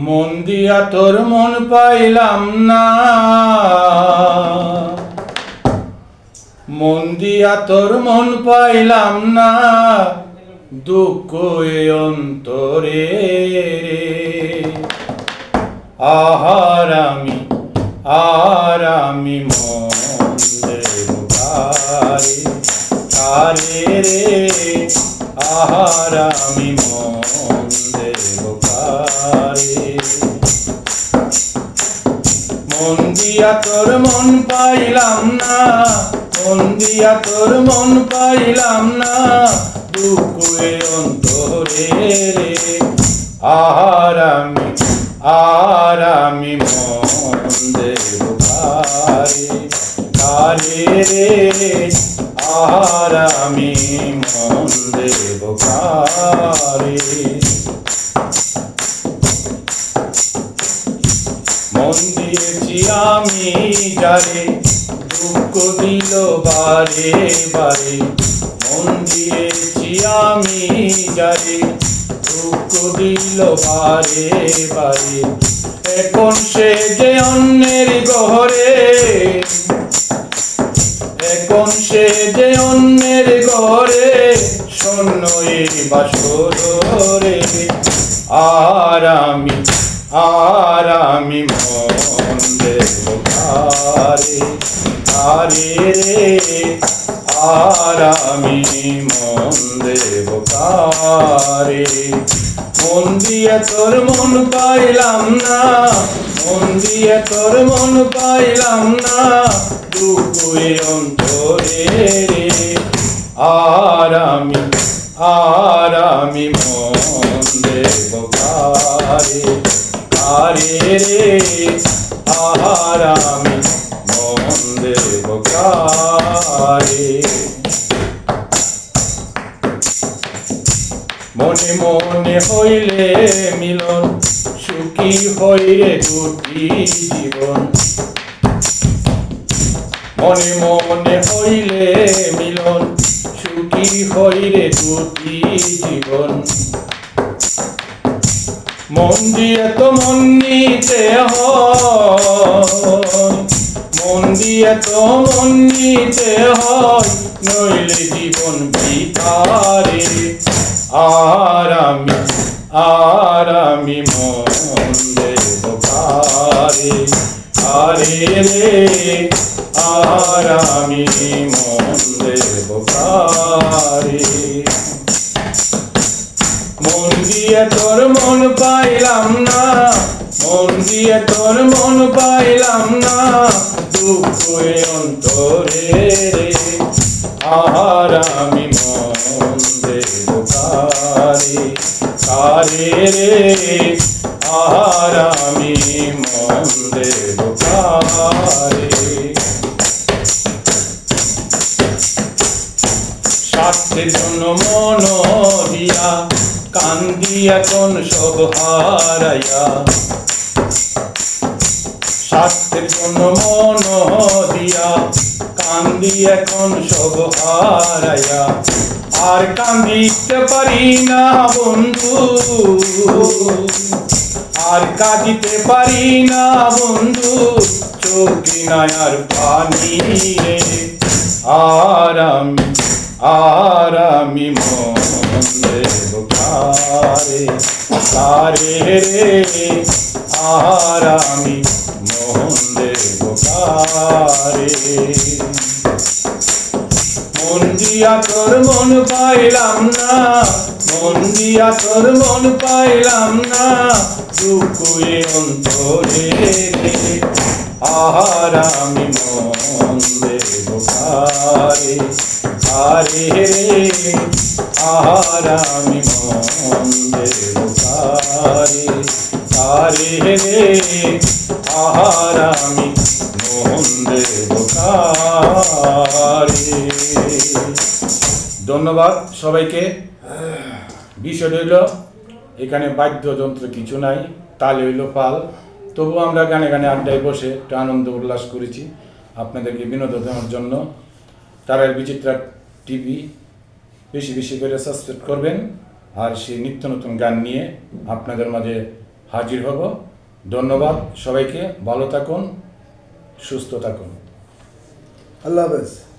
মন দিয়া তোর মন পাইলাম না, মন দিয়া তোর মন পাইলাম না, দুঃখ এ অন্তরে আর আমি মন দেব কারে কারে রে, আর আমি মন দেব কারে। মন দিয়া তোর মন পাইলাম না, মন দিয়া তোর মন পাইলাম না, দুঃখ এ অন্তরে রে, আর আমি মন দেব কারে কারে রে, আর আমি মন দেব কারে। মন দিয়েছি আমি যারে, দুঃখ দিল বারে বারে, মন দিয়েছি আমি যারে, দুঃখ দিল বারে বারে, এখন সে যে অন্যের ঘরে, এখন সে যে অন্যের ঘরে, শূন্য এই বাসর রে, আর আমি মন দেব কারে কারে রে, আর আমি মন দেব কারে। মন দিয়ে তোর মন পাইলাম না, মন দিয়ে তোর মন পাইলাম না, দুঃখ এ অন্তরে রে, আর আমি মন দেব কারে কারে রে, আর আমি মন দেব কারে। মনে মনে হইলে মিলন, সুখী হইরে দুটি জীবন, মনে মনে হইলে মিলন, সুখী হইরে দুটি জীবন। মন দিয়ে তো মন নিতে হয়, মন দিয়ে তো মন নিতে হয়, নইলে জীবন ভিখারে, আর আমি মন দেব কারে কারে রে, আর আমি মন দেব কারে। মন দিয়ে তোর মন পাইলাম না, মন দিয়ে তোর মন পাইলাম না, দুঃখ এ অন্তরে রে, আর আমি মন দেব কারে কারে রে, আর আমি মন দেব কারে। স্বার্থের জন্য মন দিয়া কান্দি এখন সব হারাইয়া, স্বার্থের জন্য মন দিয়া কান্দি এখন সব হারাইয়া, আর কান্দিতে পারি না বন্ধু, আর কাঁদিতে পারি না বন্ধু, চোখে নাই আর পানি রে, আর আমি মন দেব কারে কারে রে, আর আমি মন দেব কারে। মন দিয়া তোর মন পাইলাম না, মন দিয়া তোর মন পাইলাম না, দুঃখ এ অন্তরে রে, আর আমি মন দেব কারে কারে রে, আর আমি মন দেব কারে কারে রে, আর আমি মন দেব কারে। ধন্যবাদ সবাইকে। বিষয় হইল এখানে বাদ্যযন্ত্র কিছু নাই, তালে হইল পাল, তবু আমরা গানে গানে আড্ডায় বসে একটু আনন্দ উল্লাস করেছি আপনাদেরকে বিনোদন দেওয়ার জন্য। তারার বিচিত্রা টিভি বেশি বেশি করে সাবস্ক্রাইব করবেন, আর সেই নিত্য নতুন গান নিয়ে আপনাদের মাঝে হাজির হব। ধন্যবাদ সবাইকে, ভালো থাকুন, সুস্থ থাকুন। আল্লাহ হাফেজ।